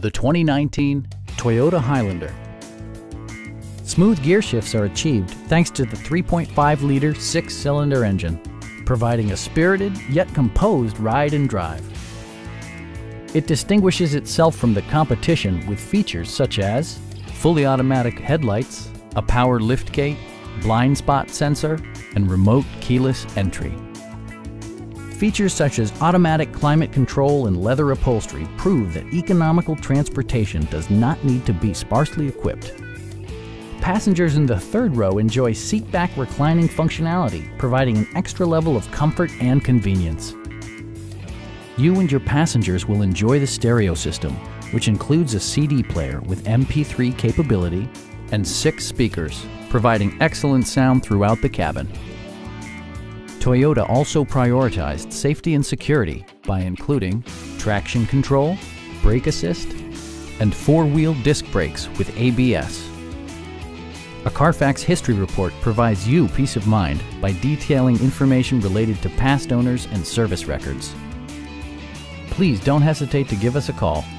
the 2019 Toyota Highlander. Smooth gear shifts are achieved thanks to the 3.5-liter six-cylinder engine, providing a spirited yet composed ride and drive. It distinguishes itself from the competition with features such as fully automatic headlights, a power liftgate, blind spot sensor, and remote keyless entry. Features such as automatic climate control and leather upholstery prove that economical transportation does not need to be sparsely equipped. Passengers in the third row enjoy seat-back reclining functionality, providing an extra level of comfort and convenience. You and your passengers will enjoy the stereo system, which includes a CD player with MP3 capability and 6 speakers, providing excellent sound throughout the cabin. Toyota also prioritized safety and security by including traction control, brake assist, and 4-wheel disc brakes with ABS. A Carfax history report provides you peace of mind by detailing information related to past owners and service records. Please don't hesitate to give us a call.